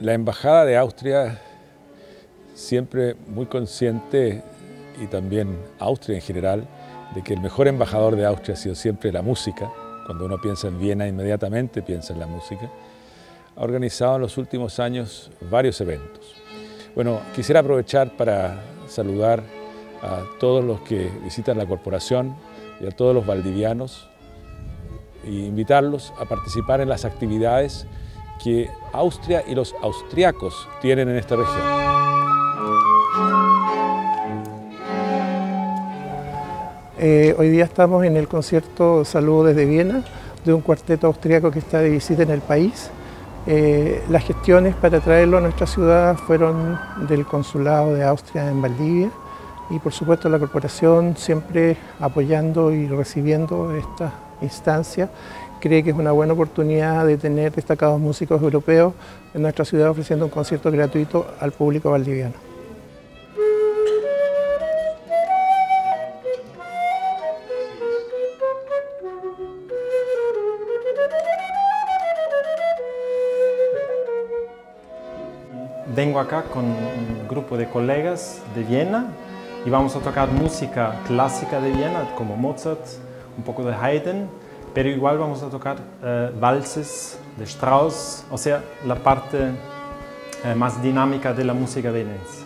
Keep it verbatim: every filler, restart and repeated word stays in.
La Embajada de Austria, siempre muy consciente, y también Austria en general, de que el mejor embajador de Austria ha sido siempre la música. Cuando uno piensa en Viena, inmediatamente piensa en la música. Ha organizado en los últimos años varios eventos. Bueno, quisiera aprovechar para saludar a todos los que visitan la corporación y a todos los valdivianos e invitarlos a participar en las actividades que Austria y los austriacos tienen en esta región. Eh, hoy día estamos en el concierto Saludo desde Viena, de un cuarteto austriaco que está de visita en el país. Eh, las gestiones para traerlo a nuestra ciudad fueron del Consulado de Austria en Valdivia y por supuesto la corporación, siempre apoyando y recibiendo esta instancia, cree que es una buena oportunidad de tener destacados músicos europeos en nuestra ciudad ofreciendo un concierto gratuito al público valdiviano. Vengo acá con un grupo de colegas de Viena y vamos a tocar música clásica de Viena, como Mozart, un poco de Haydn, pero igual vamos a tocar eh, valses de Strauss, o sea, la parte eh, más dinámica de la música vienense.